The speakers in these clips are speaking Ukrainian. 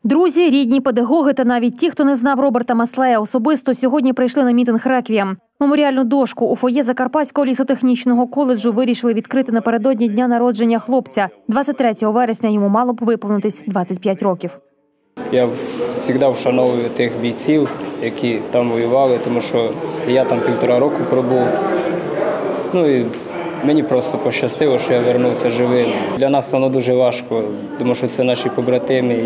Друзі, рідні, педагоги та навіть ті, хто не знав Роберта Маслея особисто, сьогодні прийшли на мітинг «Реквієм». Меморіальну дошку у фоє Закарпатського лісотехнічного коледжу вирішили відкрити напередодні дня народження хлопця. 23 вересня йому мало б виповнитись 25 років. Я завжди вшановую тих бійців, які там воювали, тому що я там 1,5 року пробув. І мені просто пощастило, що я повернувся живим. Для нас воно дуже важко, тому що це наші побратими.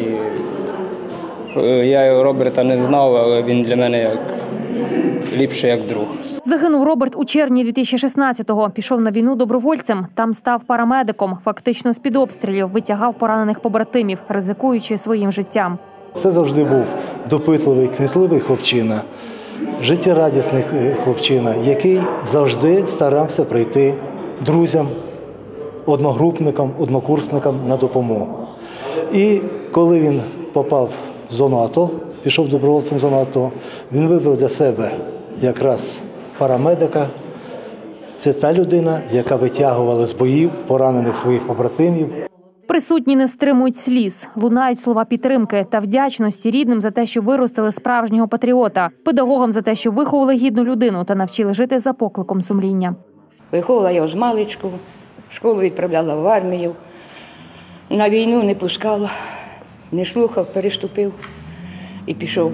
Я Роберта не знав, але він для мене ліпший як друг. Загинув Роберт у червні 2016-го. Пішов на війну добровольцем. Там став парамедиком. Фактично з-під обстрілів витягав поранених побратимів, ризикуючи своїм життям. Це завжди був допитливий, кмітливий хлопчина, життєрадісний хлопчина, який завжди старався прийти друзям, одногрупникам, однокурсникам на допомогу. І коли він попав в зону АТО, пішов добровольцем в зону АТО, він вибрав для себе якраз парамедика. Це та людина, яка витягувала з боїв поранених своїх побратимів. Присутні не стримують сліз, лунають слова підтримки та вдячності рідним за те, що виростили справжнього патріота, педагогам за те, що виховали гідну людину та навчили жити за покликом сумління. Виховувала його з маличку, в школу відправляла в армію, на війну не пускала, не слухав, переступив і пішов.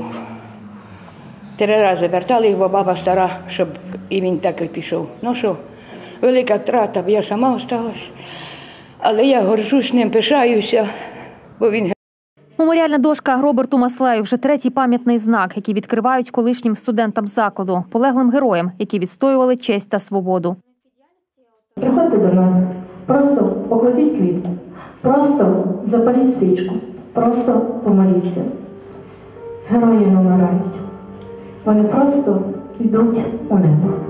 3 рази вертали його баба стара, щоб і він так і пішов. Ну що, велика втрата, бо я сама осталась. Але я горжусь ним, пишаюся, бо він... Меморіальна дошка Роберту Маслею – вже 3-й пам'ятний знак, який відкривають колишнім студентам закладу, полеглим героям, які відстоювали честь та свободу. Приходьте до нас, просто покладіть квітку, просто запаліть свічку, просто помоліться. Герої не вмирають, вони просто йдуть у небо.